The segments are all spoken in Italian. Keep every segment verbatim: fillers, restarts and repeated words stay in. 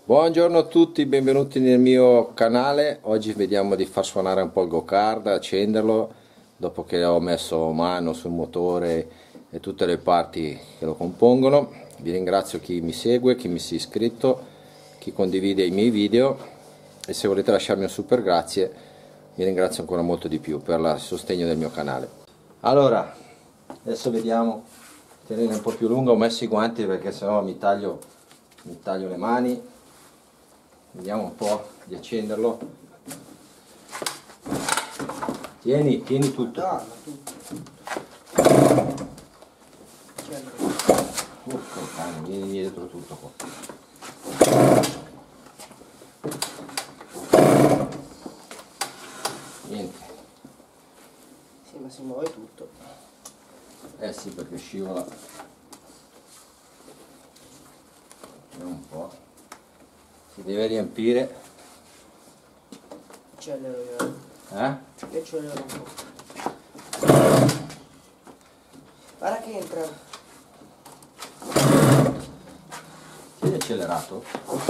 Buongiorno a tutti, benvenuti nel mio canale. Oggi vediamo di far suonare un po' il go-kart, accenderlo dopo che ho messo mano sul motore e tutte le parti che lo compongono. Vi ringrazio chi mi segue, chi mi si è iscritto, chi condivide i miei video, e se volete lasciarmi un super grazie vi ringrazio ancora molto di più per il sostegno del mio canale. Allora, adesso vediamo, tenere un po' più lungo, ho messo i guanti perché sennò mi taglio, mi taglio le mani. Vediamo un po' di accenderlo. Tieni, tieni tutto. Urco cane, vieni dietro tutto qua. Niente. Sì, ma si muove tutto. Eh sì, perché scivola. Vediamo un po'. Si deve riempire. Accelero io. Eh? Io accelero un po'. Guarda che entra. Tieni accelerato.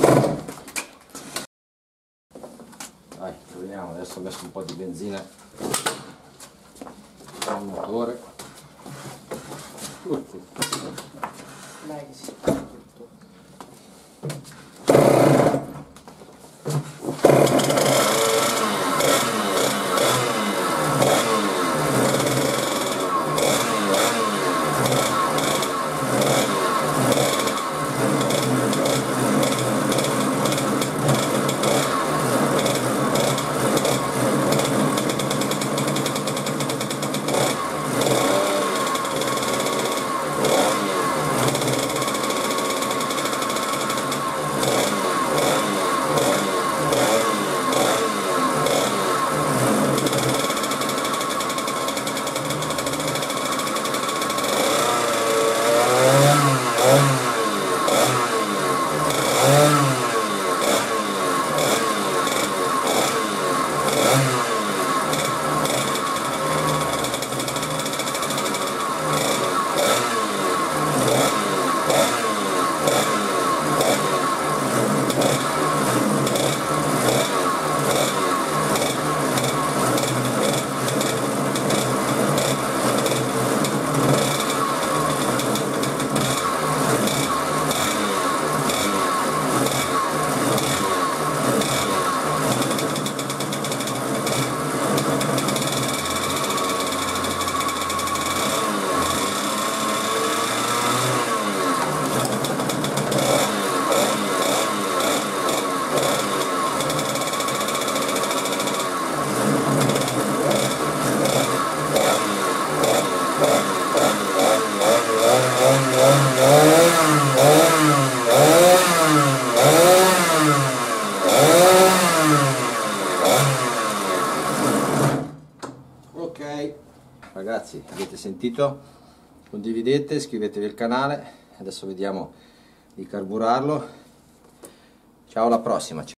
Dai, proviamo. Adesso ho messo un po' di benzina al motore. Dai che si fa tutto. Ok ragazzi, avete sentito? Condividete, iscrivetevi al canale. Adesso vediamo di carburarlo. Ciao, alla prossima.